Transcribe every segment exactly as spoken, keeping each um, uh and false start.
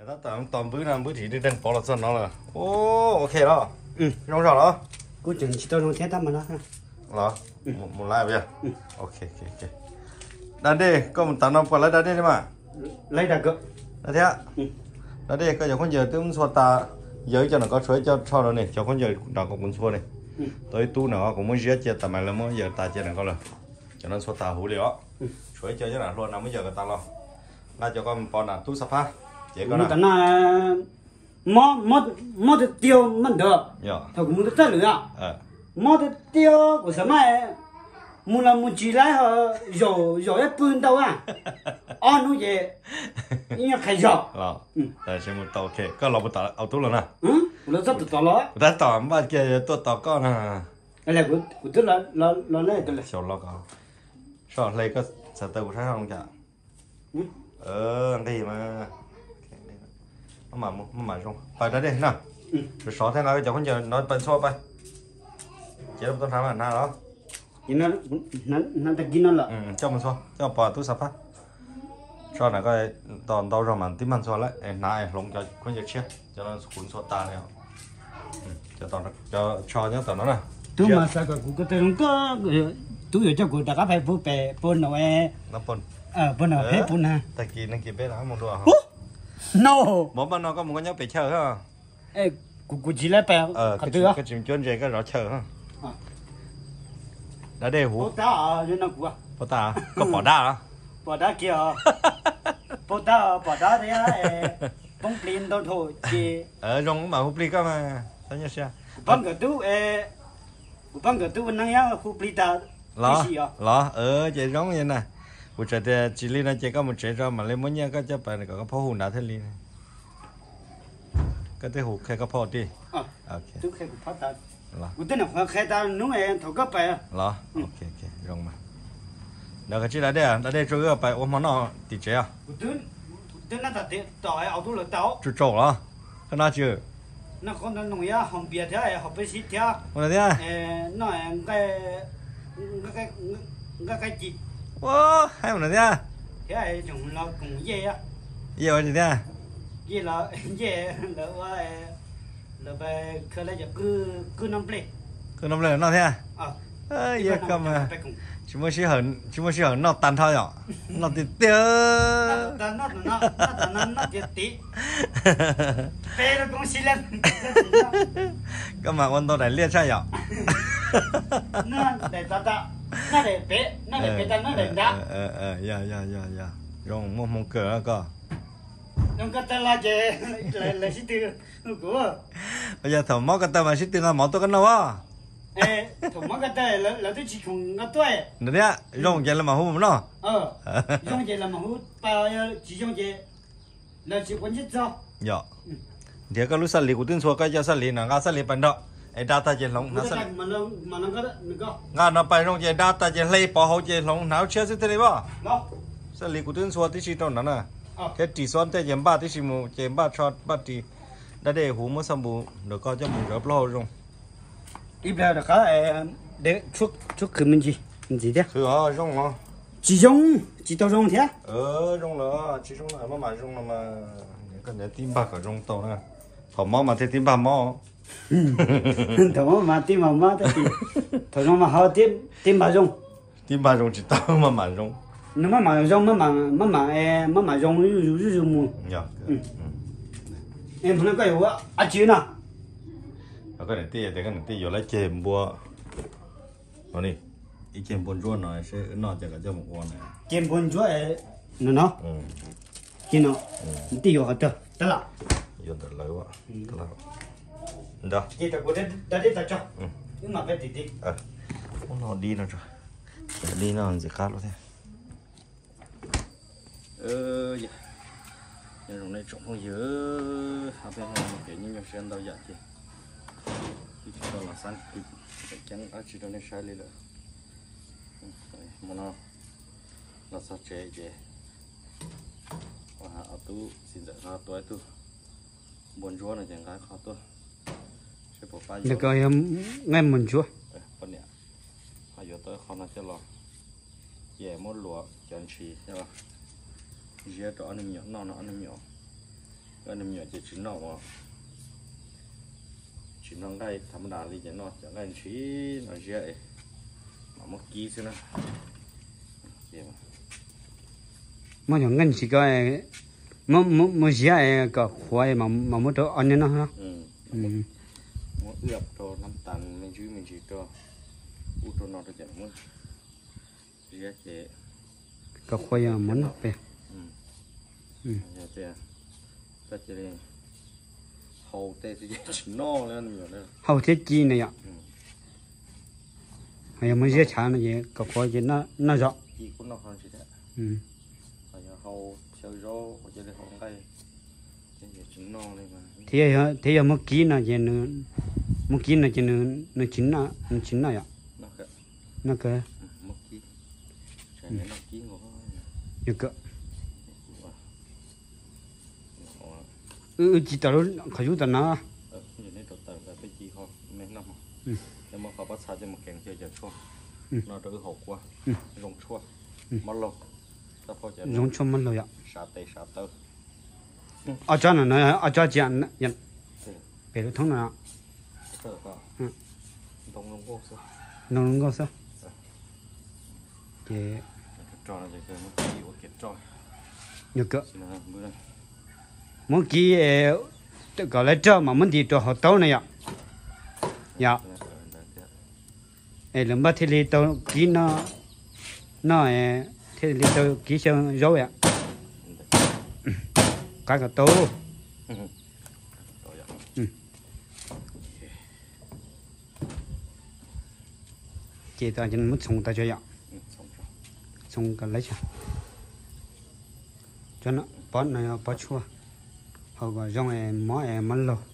nó toàn toàn bữa nào bữa thì đi đến bỏ là chân nó là ô ok đó ừ rong rong đó cô chừng chỉ tôi không thấy tao mà nó ha đó một một lại bây giờ ok ok ok đàn đi có một tao nó qua lấy đàn đi đi mà lấy ra cơ đó thế ạ đàn đi có giờ con giờ tôi muốn xóa ta giới cho nó có chuối cho cho nó này cho con giờ nó có muốn xóa này tới tu nó cũng muốn giết chết tao mày là muốn giờ ta chết nó có rồi cho nên xóa ta hú liễu chuối chơi cho nó luôn nào mới giờ cái tao lo là cho con bọn nào tu sắp ha chỉ có nào nó mò mò mò được tiêu mất được dạ thôi cũng muốn tất lửa ờ mò được tiêu của sao mà muốn làm muốn chỉ lại họ rồi rồi ấy bún đâu à ăn nó gì như khai giò là tại sao một tàu ok có lò một tàu ao tu luôn nè ừ nó rất được to đó ta tàu mà kia tôi tàu con à cái này của của tôi là là là này tôi là sầu lo có sầu lấy có sợ tàu thấy không chả ờ ăn đi mà nó mà nó mà không phải đó đi nào rồi xóa thế nào cho con giờ nói bên xóa bay chỉ là tôi thám là nào đó thì nó nó nó ta kín nó là ừ cho mình xóa cho bỏ túi sắp á cho này coi toàn tàu rồi mà tím ăn xóa lại em nãy lồng cho con giờ chết cho nó cuốn xóa ta này cho toàn cho cho nhớ toàn nó nè tôi mà sao cái cái tôi không có tôi ở cho của ta có phải phụ bè bún nào ấy nó bún ờ bún nào hết bún ha tại kỳ năng kỳ bé là một đùa hả no bố bạn nó có một con nhóc bị chờ ha ê của của chỉ là bè ờ cái cái chim chuyên gì cái rõ chờ ha đã để hú bố ta ở trên nó của bố ta có bỏ đá hả bỏ đá kia bố ta bỏ đá đấy á bông plin đâu thôi chị ở trong mà hú pli cơ mà sao nhớ sao bông cái tú ê bông cái tú năng nhá hú pli ta lo lo ờ chị giống như này buổi chiều thì chị Linh nó chỉ có một trẻ ra mà lên muốn nhá có chấp bài này có cái phô hủ nào thế Linh cái thế hủ khai cái phô đi ờ ok tú khai của phát ta lo của tên là khai ta đúng rồi thầu cấp bài lo ok ok rong mà đó cái chị đã đây à đã đây chơi cái bài ôm món nào thì chế à của tên tên nó thật tỏi áo tú là táo chú trâu đó cái nào chưa nó còn nó nổi á hồng bia thế học bê xít thế con này thế à nó cái cái cái cái gì wow hay một này thế à thế này chúng nó cũng dễ á gì vậy thế à dễ là dễ làว่าlà về khởi lại cứ cứ năm plei cứ năm lần nó thế à ờ ơi giờ cầm mà chúng mới chỉ hận chúng mới chỉ hận nó tan thôi nhở nó thì tiêu nó nó nó nó nó nó thì tí pe nó cũng xí lên cái mà con tôi đại liệt sao nhở nó để ta ta nó để pe nó để pe ta nó để đá ờ ờ dạ dạ dạ dạ rồi mong mong cờ đó cơ nó cái tên là gì là là xí tiêu của bây giờ thằng móc cái tên mà xí tiêu là móc tôi cái nào á ê thằng móc cái tên là là tôi chỉ cùng nó tuổi nữa đấy á rong vậy là mà hú nó ờ rong vậy là mà hú bao chỉ rong vậy là chỉ quan chết sao dạ thì cái lúc xử lý của tuyên số cái cho xử lý là ngã xử lý bên đó ai data trên lồng nó xử lý mà nó mà nó có nó ngã nó bay rong trên data trên lấy bảo hộ trên lồng nào chưa thế đấy ba đó xử lý của tuyên số thì chỉ đâu nữa nè cái chỉ số tại trên ba thì chỉ một trên ba chọn ba chỉ đã để hú mới xong bù được coi cho bù rớp lo rồi ít là được cái để chuốc chuốc khử mình gì mình gì thế khử hả rong hả chỉ rong chỉ tao rong thế ờ rong nữa chỉ rong lại mà mà rong là mà những cái này tim bạc ở rong tàu nè thỏ mò mà thấy tim bạc mò thằng mà tim mà mà thì thằng mà họ tim tim bà rong tim bạc rong chỉ tao mà mà rong nó mà mà rong mà mà mà mà em mà mà rong rú rú rú mù dạ em nó cái gì à chứ nào cái này tí cái này tí giờ lấy chèm bùa nó đi ý chèm bùa ruột nó sẽ nó chỉ có cho một con này chèm bùa ruột nó nó cái nó tí giờ hết rồi đó là giờ được lấy quá đó là đó cái đó cái đó đấy ta cho nhưng mà phải tí tí ờ nó đi nó rồi đi nó làm gì khác luôn thế ờ dạ nhưng lúc này trồng không dữ học bên này kiểu như nhiều chuyện đâu vậy chị thì đó là sáng thì cái chân ở chỉ đó này sai lên rồi mà nó nó sao chế chế và ở tu xin dạy nó tuổi tu buồn chúa này chẳng cái khó tu sẽ bỏ phá được rồi ngay mình chúa con nè họ giờ tới không nói cho lo về muốn lúa chọn chỉ cho dễ cho anh nhỏ nó nó anh nhỏ cái này nhiều chỉ chín nọ mà chín nọ đây thầm đà đi chỉ nọ chẳng là chỉ nó dễ mà mất kỹ xí nữa mà những ngân chỉ cái mà mà mà dễ cái khoai mà mà muốn cho ăn nó ha ừ muốn ướp cho năm tàn mình chứ mình chỉ cho u cho nó cho chẳng muốn dễ chế cái khoai mà muốn về ừ chế ta chế đi hậu tê thì chỉ no lên nhiều nữa hậu thế chi này ạ hay mới dễ chán này gì cái khoai gì nó nó rõ chi cũng nó hơn chỉ thế ừ hay hậu chơi gió hoặc chế đi hậu đây chỉ no này mà thế à thế à một ký là gì nữa một ký là gì nữa nó chín là nó chín là ạ nó cái nó cái một ký cái này nó ký ngó như cái ừ chỉ tao khởi chút tao nó ờ như này tao tao phải chi ho mấy năm nhưng mà họ bắt xa cho một kèn chơi giờ chua nó đỡ hậu quá rong chua mất lâu ta phải chơi rong chua mất lâu ạ sát tay sát tơ ở chỗ này nó ở chỗ chuyện nhận về được thông nào tơ có đông đông cô sao nông nông sao thì trò này chơi một ký một kiệt trò như cái một ký gọi là trò mà mình đi trò họ tàu này ạ dạ em làm bắt thì tàu ký nó nó thì tàu ký xong rồi ạ cái cái tàu chị ta chân mất xong ta cho ạ xong cái lấy cho cho nó bó này bó chua họ gọi trong em mó em mắn lò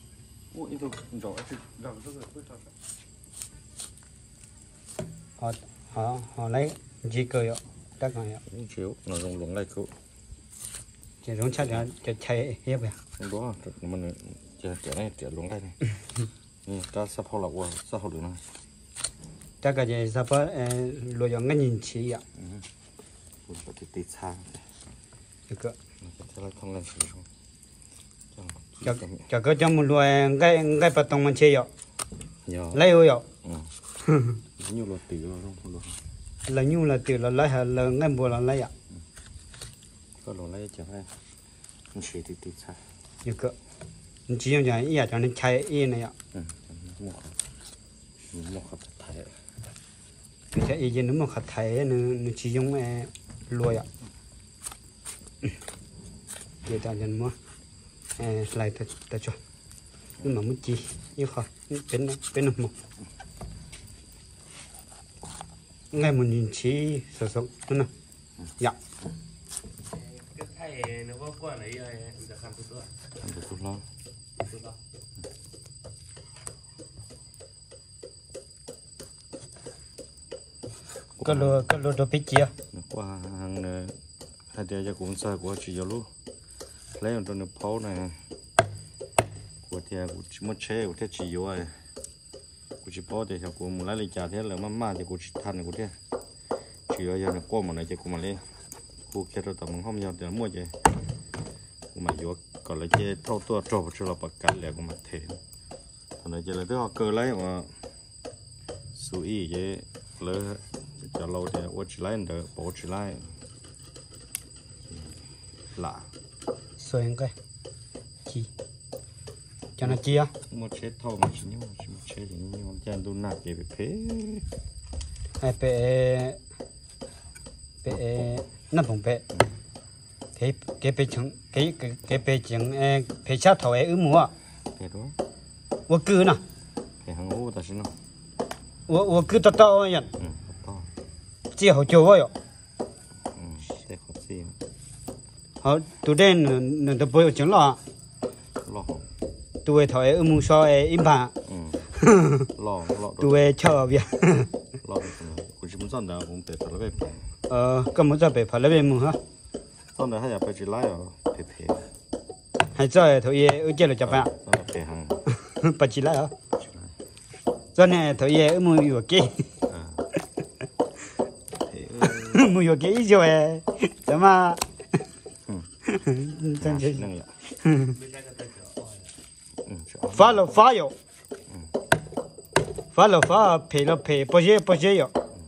họ họ họ lấy gì cười ạ tất cả ạ chiếu nó rong rong lại cậu chỉ rong chắc là chỉ chạy hết vậy không đó mình chỉ chỉ này chỉ rong lại này nè ta sắp học là qua sắp học được này tất cả chỉ sắp bớt lùi vào ngay nhìn chỉ ạ cũng có thể tít sang được cơ sẽ là không làm gì không cho cho cái trong một lùi ngay ngay bắt tông mình chơi ạ lấy ôi ạ nhiều là tỷ rồi không là nhiều là tỷ là lấy hay là ngay mua là lấy ạ có lỗ lấy chẳng hay mình sẽ tít tít sang được cơ chỉ như vậy ý là cho nên chạy ý này ạ một một hộp thái cái ý gì nữa mà khát thái nó nó chỉ dùng lùi ạ vậy ta nhận mua lại ta ta cho nhưng mà muốn chi như khỏi bên bên một ngay một nhìn chỉ sử dụng đúng không dạ cái thay nó có qua đấy giờ làm được rồi làm được tốt lắm cái lô cái lô đồ bị chia qua hàng hai đứa giờ cũng sai của chị luôn lấy một trong pháo này của thì của chỉ một chế của thế chỉ yếu à của chỉ bỏ thì của một lấy trả thế là mama thì của chỉ than của thế chỉ yếu giờ nó qua một này chỉ của mà lấy của kia rồi tao mình không nhau thì mua gì của mà yếu còn lại chế thâu tua trộn cho là bạc cắt lại của mà thế thằng này chỉ là thứ họ cơ lấy mà suy vậy lỡ cho lâu thì ở chỉ lấy được bỏ chỉ lấy lạ xoay cái chi cho nó chia một chế thâu mà chỉ nhưng mà một chế thì nhưng mà chân tôi nạt về phế hay bé bé nắp bông bé cái cái bé chẳng cái cái cái bé chẳng bé sát thầu ấy ứ mua phế đó 我哥呢 phế hàng ngũ ta xin nó 我我哥到到人 ừ to 这好叫我哟 ừ thế khó gì 好昨天那那都不要讲了 lo 都会头诶木烧诶一盘 ừ lo lo 都会炒边 lo của chúng dân đã cũng để phải lấy 呃根本在北跑那边木哈 dân đã hay là phải chỉ lấy ở phế phế 还在头也有接了加班 dân là phế hàng 不起来啊昨天头也木有给 à phế 木有给一脚诶怎么 ừ 真是 năng lượng bên đây cái tay chở ừ chợ phá là phá yo phá là phá phê là phê bao giờ bao giờ yo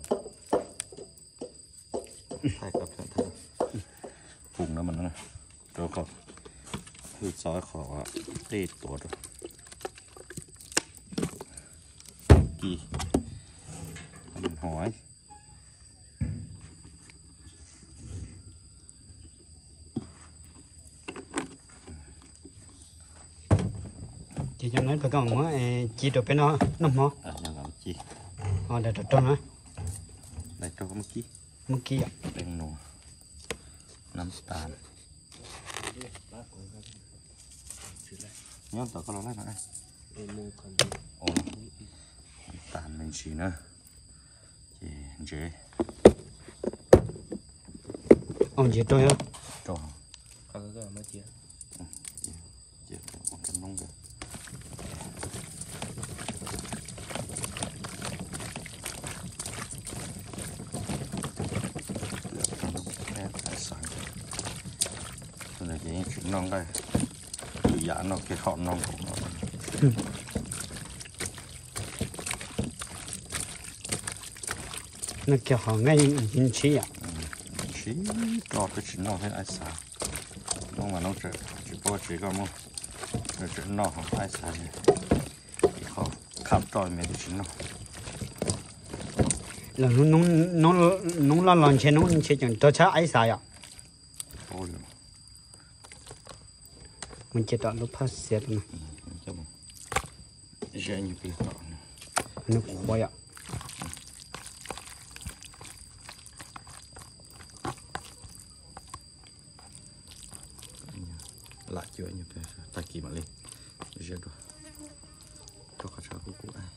thayกับthayปรุงน้ำมันนะแล้วก็คือซอยขอตีตัวด้วยกี่มันหอย chỉ cho nên phải còn mà chỉ được bên nó nó mỏ อ่ะยังเอาจี họ để được trong á ได้ตัวเมื่อกี้ một kia แป้งนัวน้ำตาลย้อนต่อก็เราได้ไหม em mua còn โอ้น้ำตาลเป็นสีนะเจเจ ông chỉ tôi á จ่อ có cái mà chia เจ็บมันจะนุ่งเลยแค่ใส่สั่งอะไรอย่างนี้ชุดน้องได้คือยาน้องแค่ขอบน้องของน้อง nó kiểu họ ngay nhìn chi à ชี้รอไปชิ้นน้องให้ไอ้สาน้องมาน้องเจอจีบจีก็มั้งเจอน้องของไอ้สาเนี่ยเขาขับต่อยเมียที่ชิ้นน้อง là nó nó nó nó là lần trên nó chỉ chẳng tôi chắc ấy sao à โอ้ย mình chỉ đợi lúc phát xét mà จะมั้งเจนี่ปีต่อเนี่ย nó quay à หลักเยอะอยู่เพื่อตะกี้มาเลยเจดูตัวกระชากกูไอ้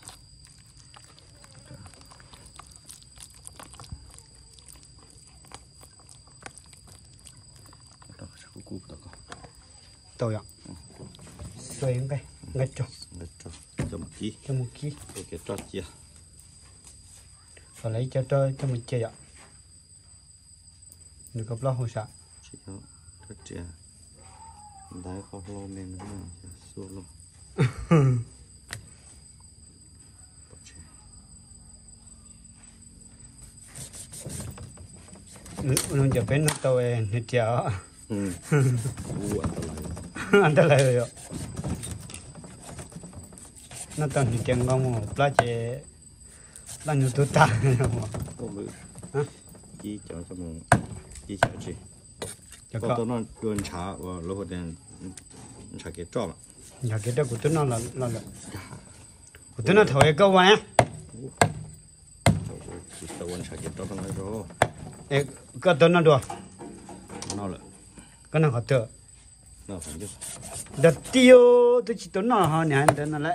ตัวกระชากกูตัวก็ tôi à xoay cái ngay cho เด็ดจ้ะจะมากี้ cho một ký โอเคจ้ะเจีย và lấy cho tôi cho một chơi ạ được có bao hồi sao เจียวจ้ะเจียได้เขาโลเมนนะจะสู้ลง nóจะเป็นนักตัวเองนิดเดียวอืมอู้อันตรายอันตรายเลยอ่ะนั่นตอนนี้เก่งก็มั่วปลาเจปลาหนูตัวตายนะมั่วโอ้มือฮะกี่เจ้าจะมึงกี่เจ้าจีจะก็ก็ตอนนั้นโดนชาว่าเราเดินชาเกจอบอ่ะอยากกินแต่กูตัวนั้นละละละกูตัวนั้นถอยก็วันอ่ะตะวันชาเกจอบตรงไหนรู้เอ๊ะก็ตัวนั้นด้วยนั่นแหละก็นั่นเขาเถอะน่าฟังดิเด็ดเดียวตัวจิตตัวนั้นฮะเนี่ยเดินนั่นแหละ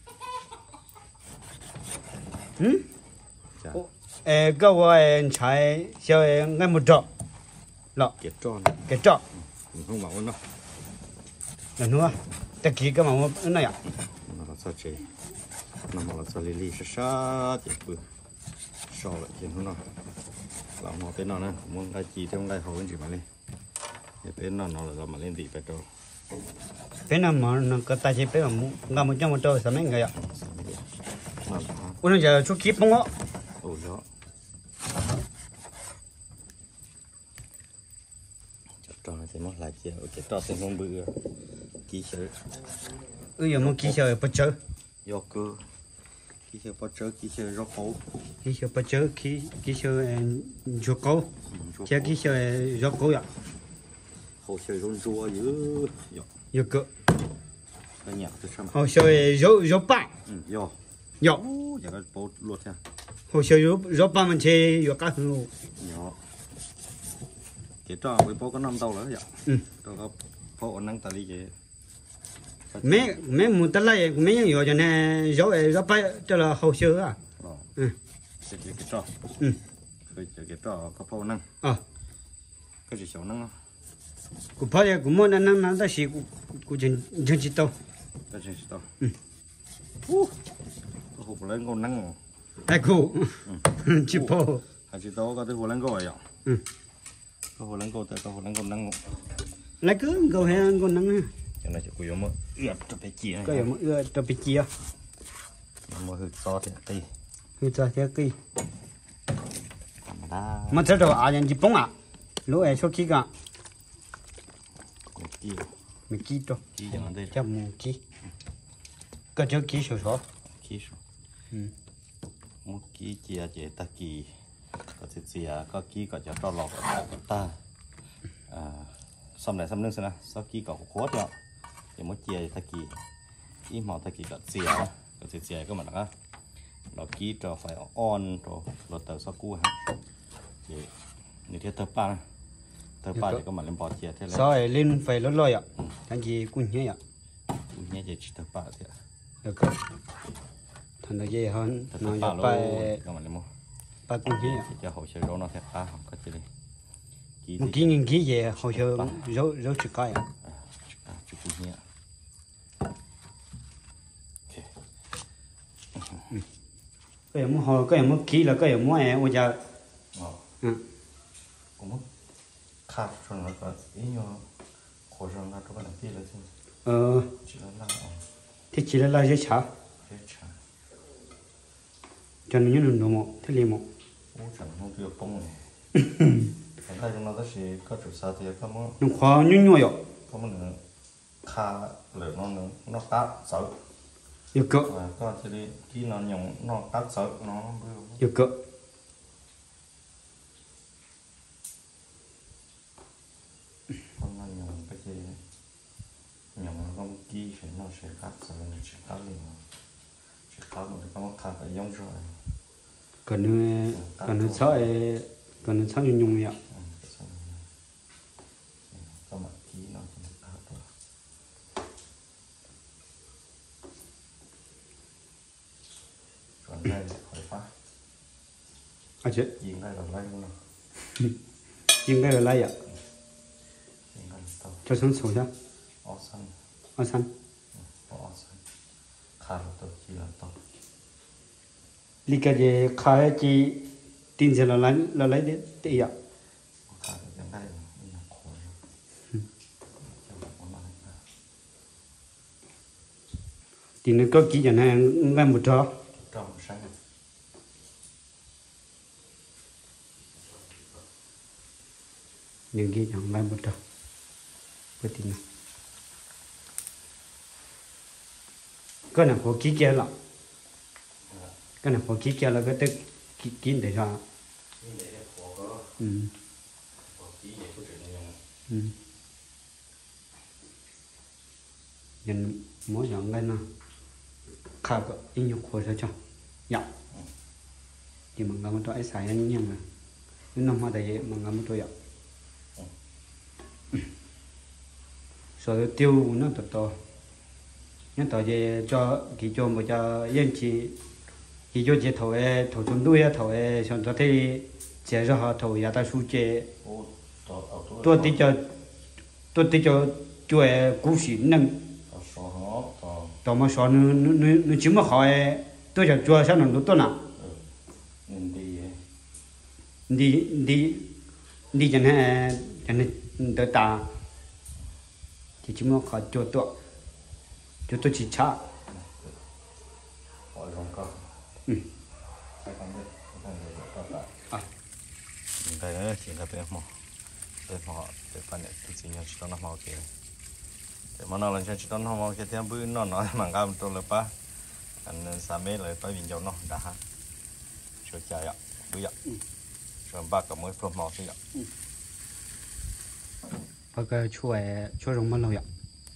หืมจ้าเอ๊ะก็ว่าเอ็นใช้เชื่อเอ็นไงหมดจ้ะละเกจอบแกจ้ะมันต้องบอกว่าเนาะแล้วนัวตะกี้ก็มาว่านั่นอ่ะมันเราซาเจน้ำมันเราซาลิลี่ช้าช้าเจ็บปืนชอบเลยเห็นเขาเนาะเราหมอเป็นนอนนะมึงได้จีที่มึงได้เขาเป็นจีมาเลยเป็นนอนนอนเรามาเล่นตีไปตัวเป็นน้ำมันก็ตายไปแบบมุงามุจังมุตัวสมัยไงอ่ะนั่นแหละวันนั้นจะชุกคลิปมั้งอ่ะโอ้ยอะจับจองให้มันหลายเจียวโอเคต่อเส้นลงเบื่อกี่เชือเออยังมุกี่เชื่อปะเจอยกเกอร์กี่เชือปอเจอกี่เชือรกเขากี่เชื่อปะเจอกี่กี่เชื่อเอ็นจุกเขาเชื่อกี่เชื่อจุกเขาอ่ะเขาเชือร้อนรัวเยอะยกอยู่ก็ไปเนี่ยจะทำเขาเชื่อจุจุป้าอืมยกอยู่โอ้อยากจะโป๊ดลวดเนี่ยเขาเชื่อจุจุป้ามันเชื่ออยู่กันหูยกเกี่ยวกับไปโป๊ดก็น้ำเต้าแล้วยกอืมตัวก็โป๊ดนั่งตาลีเจแม่แม่มุตละยังแม่ยังอยู่จนเนี่ยจุจุป้าจะละเขาเชื่ออ่ะหรออืมเสร็จเกี่ยวกับอืมเคยเจอเกี่ยวกับก็โป๊ดนั่งอ่ะก็จะเฉียวนั่งเนาะกูพอดีกูมั่วนั่นนั่นนั่นแต่สิกูกูจะจะจิตโตก็จะเฉียวอืมอู้ก็หุบเล่นก็นั่งไอ้กูจิโป还是到个对火龙果一样。 嗯。 个火龙果在个火龙果能 lại cứ câu hè con nắng cho nên chỉ có một ướp cho phải chia có một ưa cho bị chia một hư so thì tì hư cho thế kia đá mà thế rồi à nhân chỉ bông à lúc ấy số kia cả một ký mình ký cho ký chẳng đây cho một ký có cho ký số số ký số một ký chia chế ta ký có thể chia có ký có cho to lọt của ta à xong này xong nữa xem nào sau ký có khóa rồi thì một chia ta ký ký mỏ ta ký có chia có thể chia cái mặt đó nó ký cho phải on rồi rồi từ sau cú ha thì như thế tập ba tập ba thì có mặt lên bỏ chia thế này sau ấy lên phải lót lót ạ anh chị cũng nhớ ạ nhớ chỉ tập ba thì được không thằng đó dễ hơn tập nó ba giờ luôn phải có mặt lên mua ba cũng nhớ ạ cho hậu chơi rau nó theo ba không có chơi đi một ký nghìn ký về hậu chờ rau rau chỉ cái ạ chụp ký nhé cái em họ cái em ký là cái em mua em bây giờ ừ cũng khát cho nó có ý nhau khổ rồi nó cho cái này kia là chứ ờ chỉ là làm thì chỉ là là dễ chả dễ chả cho nên những đồ một thế liền một cũng chẳng không được bông này còn đây chúng nó đó thì có chủ sao thì có muốn nhưng khó nhung nhung vậy có muốn khá lửa nó nó nó tát sợ được cơ và có thì đi khi nó nhung nó tát sợ nó được cơ con nó nhung cái gì nhung không kỹ thì nó sẽ tát sợ nó sẽ tát liền sẽ tát một cái con khá phải giống rồi còn nữa còn nữa sợ còn nữa sợ nhung nhung vậy có mặt kỹ nó cũng được hết rồi còn đây là khỏi phá à chứ diện đây là lấy luôn nhưng đây là lấy ạ diện đây là tao cho sáng sủa ra ó xanh ở sân ó xanh khá là tao chỉ là tao lý cái gì khai chỉ tin sẽ là lấy là lấy đến tỷ ạ khá là diện đây là nó khổ thì nó có kỹ chẳng hạn ngay một trò trong sáng những cái chẳng ngay một trò có tin nào cái nào có kỹ kia là cái nào có kỹ kia là cái tức kỹ kỹ để ra ừ ừ nhân mỗi dạng cái nào khá có ý nhục khổ sao cho dạ thì mà ngắm cho ấy xài anh nhang là nếu năm hoa đấy mà ngắm cho dạ rồi tiêu nó to to nhưng tao về cho kỳ cho một cho yên chỉ kỳ cho chế thầu ấy thầu chúng tôi thầu ấy xong cho thấy chế ra họ thầu nhà ta su chế tôi tí cho tôi tí cho chuỗi cú sĩ nâng tao mà sao nó nó nó chỉ mà hỏi tôi cho chuỗi sao nó tốt nào đi đi đi cho nên cho nên đỡ ta thì chỉ mà hỏi chuỗi tôi chuỗi tôi chỉ cha ừ đây nữa chỉ là bên mỏ bên mỏ bên phần này thì chỉ nhận chỉ nó mỏ kia để mà nó làm cho chỉ nó mỏ kia theo bữa nó nói mà làm tôi là ba anh sa mê lại phải bình dầu nó đã ha cho chạy ạ bây giờ cho ba cái mới phun mỏ xí ạ bao cái chuỗi chuỗi rong bao lâu ạ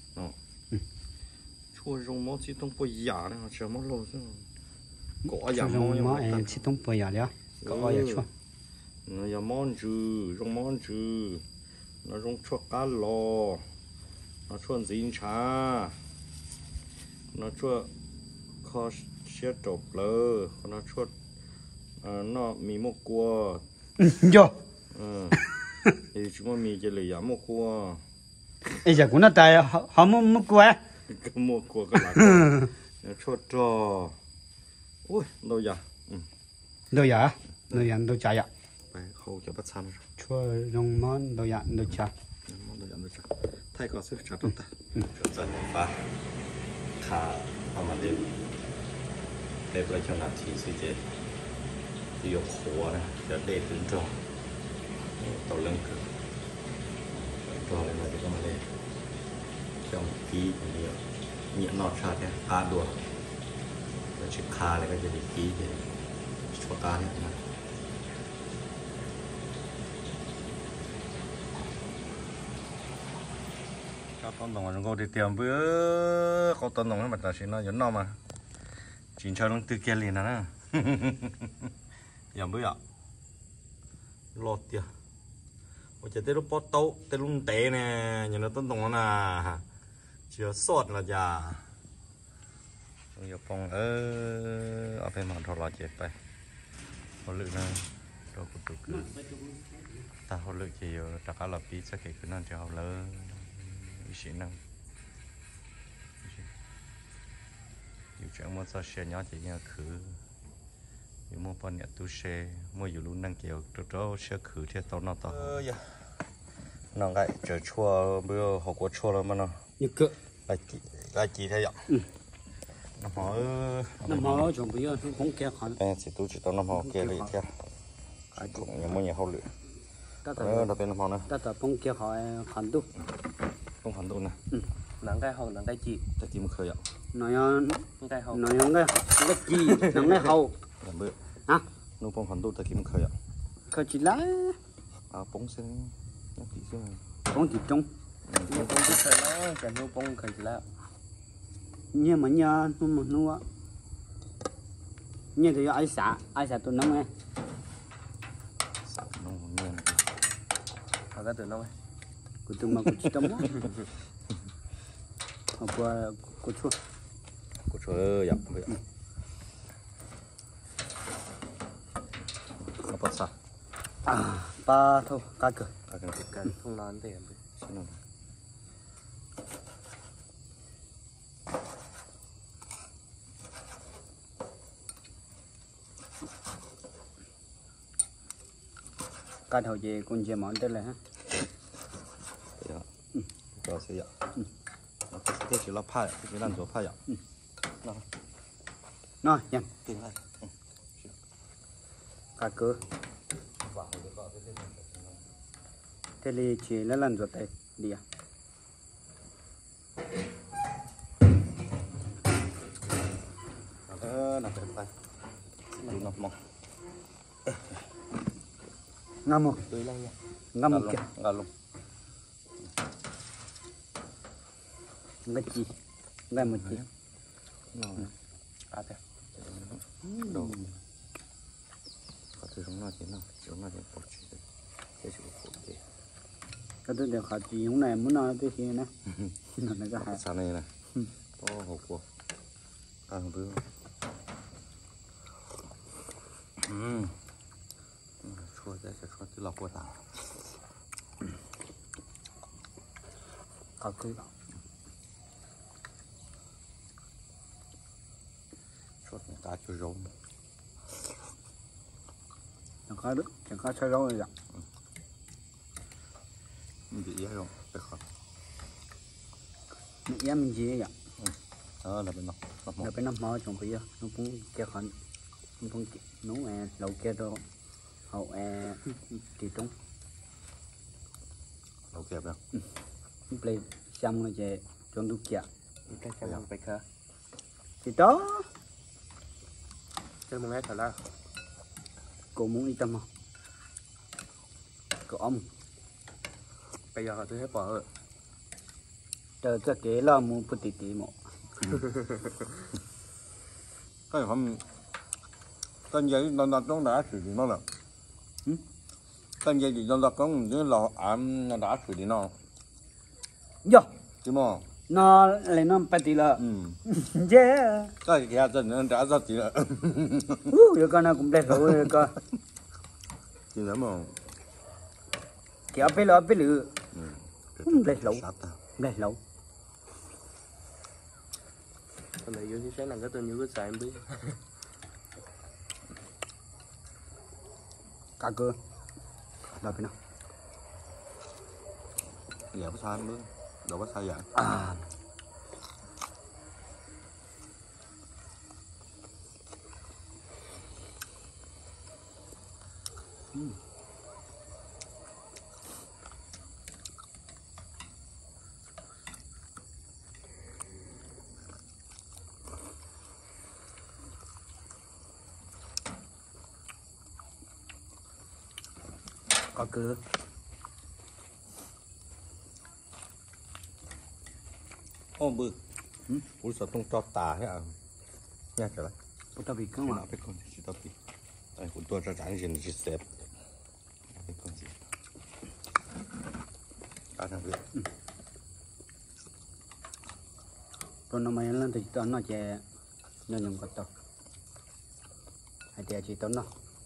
chuỗi rong mỏ chỉ tông bồi giả này chờ mỏ lâu chứ có giả chuỗi mỏ rong mỏ em chỉ tông bồi giả đấy có ai chuỗi nó giả mỏ chữ rong mỏ chữ nó rong chuột cá lò nó chuột dính trà nó chuột kho xe trộp lơ nó chuột nó mì một cua jo thì chúng mình mì chỉ lấy giả một cua bây giờ cũng nó tài họ mua mua qua cái một cua cái là nó chuột trò ui đâu giờ đâu giờ đâu giờ đâu chạy ạ phải khâu cho bắt săn rồi chuỗi rong mỏ đâu giờ đâu chạy đâu giờ đâu chạy thay có sức chặt ta chặt dần phá khá mà mà đêm đêm lại cho nạp chỉ suy chế thì có khổ này để để đứng trò tàu lưng cực trò này là cái mà đây trong ký nhiều nhẹ nọt ra thế khá đùa rồi chỉ khá này cái gì ký thì cho ta đấy mà các con đồng nó đi tìm bữa có con đồng nó mà chỉ nó nhẫn nó mà chính cho nó từ kia liền nè nhầm bữa ạ lọt tiền một chỉ tới lúc bó tấu tới lúc té nè nhìn nó tôn đồng nó nè chưa sọt là già giờ phong ơ ở bên mặt thọ là chếtไปhọ lựa nè rồi cũng tự cứ ta họ lựa chỉ tất cả là pi sẽ cái cái năng cho họ lỡ ý năngอยู่จังมันจะเชียร์ย้อนจะยังคืออยู่มั่วปนเนี่ยตู้เช่มั่วอยู่รุ่นนั่งเกี่ยวตัวโตเชื่อคือเที่ยวตอนนอต่อเออน้องไก่เจอชัวเบื่อหกว่าชัวแล้วมันเนาะ như cỡ ไก่กี่ไก่กี่เท่าอย่างน้ำหอเออ năm họ chuẩn bị nó cũng kia khăn เป็นสิตู้จิตต้องน้ำหอเกลี่ยเที่ยวไก่ถุงยังไม่ยังเขาเหลือเออเราเป็นน้ำหอนะ ta ta cũng kia khỏi khăn tu ต้องหันดูนะ nắng cái hậu nắng cái chị ตะกี้มันเคยอ่ะ nói cái hậu nói cái cái gì nó cái hậu อย่างเบื่อฮะนุ่งปงหันดูตะกี้มันเคยอ่ะ cái chỉ lá อ่าปงเส้นนักกี่เส้น cũng chỉ trong nhưng cũng biết rồi đó cả nô bông khởi là nhưng mà nhà nó mà nó như thì ai xả ai xả tụi nó nghe สับนุ่งเนียน họ ra từ đâu ấy của tụi mà của chỉ trong đó học qua của chua กูช่วยอยากเบื่อข้าวผัดสับ à ba thôi cá cờ อะไรกัน cái không nói về em ใช่ไหม cá thầu gì con gì món tên là ha เดี๋ยวรอเสียเราเที่ยวเราผ้าที่ร้านตัวผ้าอย่าง nói nhầm กินได้ cá cờ thế thì chỉ là lần rồi tay đi à เออหนักเกินไปดูน้ำมอง ngâm một ดูแล้วยัง ngâm một kia งาลง cái gì ngâm một gì น้อง à thế ดูเขาถือตรงหน้าจีนเนาะตรงหน้าจีนปวดจีนเดี๋ยวจะปวดจี cái tôi đều khá gì hôm nay muốn nói cái gì nè nó này cái hạt ซาเน่นะโอ้โหกลัวกลางเบื้องอืมช่วยได้จะช่วยที่เราปวดหลัง cá cờ ช่วยในตาจุดร้อน chẳng có được chẳng có chơi đâu rồi ạ มันดีเยอะลงไปครับ mẹ em mình gì ạ เออเราเป็นน้องน้องมอง là cái năm mò chuẩn bị nó cũng kia khẩn nó cũng nấu e lẩu kia đâu hậu e kỳ trúng เราเก็บแล้ว play xong rồi về chọn đục kia cái chân bằng bạch hả thì đó chân bằng ngay thở là cô muốn đi tâm không cô ông bây giờ họ tôi hết bỏ rồi chờ cái kế là muốn bút tí tí một ก็อย่างผมตั้งใจนอนหลับต้องด่าสื่อดีนั่นแหละตั้งใจดีนอนหลับต้องนี่เราอ่านด่าสื่อดีนั่น yo ใช่ไหม nó lại nó bắt tí là อืม yeah ก็แค่จะนั่นด่าสักทีละ uh rồi con nào cũng đẹp rồi con จริงแล้วมั้ง kéo bé lỡ bé lử đẹp lẩu สัตว์อ่ะ đẹp lẩu còn này vô sẽ làm cái tôi như cái xài em biết cá cờ là cái nào เหลือผู้ชายมั้ง đâu có sao vậy à có cứ ô bự ủa sao không cho tà thế à nha trở lại tôi ta bị cứng nó mà phải con gì tao bị đây cũng tôi cho trắng gì chỉ xếp phải con gì ta thằng việc tôi nó mày lên thì tôi nó chè nó nhung cái tao hay chè chỉ tôi nó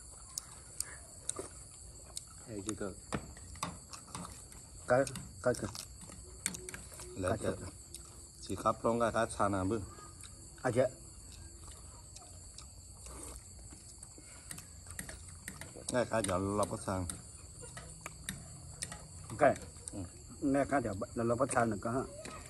hay chỉ cơ cái cái cái แล้วจะสีครับลงก็ถ้าชานาบึ้ง à chè ง่ายครับเดี๋ยวเราก็สั่ง cái nghe cái giờ là nó bắt sang được có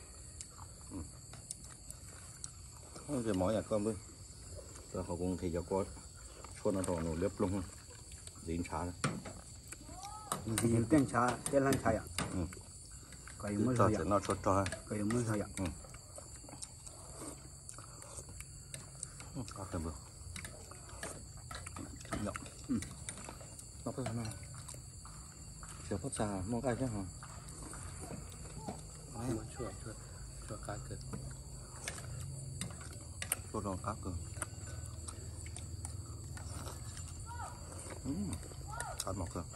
เดี๋ยวหมออยากก็บึ้งแล้วเขาคงที่จะก็ชวนเอาตัวหนูเล็บลงดินชา vì tiếng trà tiếng lan trà à cái mới ต่อ sao เสร็จ vậy นอกชดจอย cái mới sao vậy ก็เต็มเลยหยอกนอกไปข้างนอกเสียพ่อจ่ามองใกล้ใช่ไหมมาช่วยช่วยช่วยการเกิดชดลองครับเกินอืมขาดหมอกเลย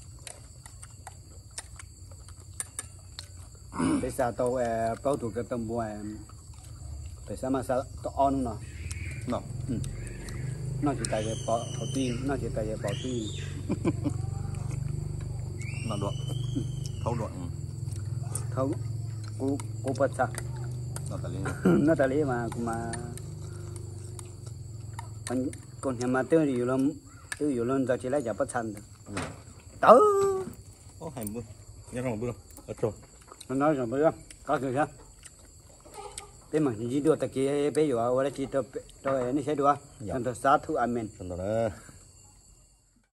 bây giờ tôi bao tuổi cái tầm bùa bây giờ mà sao tôi on nó เนาะ nó chỉ tại cái bỏ thầu tiền nó chỉ tại cái bỏ tiền นอนด้วยเท่าด้วย thầu cô cô bắt sao นอนแต่เลี้ยง nó tại lý mà mà còn còn nhà mà tiêu nhiều lắm tiêu nhiều lắm giờ chỉ lấy giờ bắt săn tớ โอ้หายมือยังรองมือเออโจ nó nói rồi bây giờ có người sao thế mà chỉ đưa ta kia bây giờ ở đây chỉ cho cho nó sẽ đùa Dạ. cho nó sát thu amen ตอนนั้น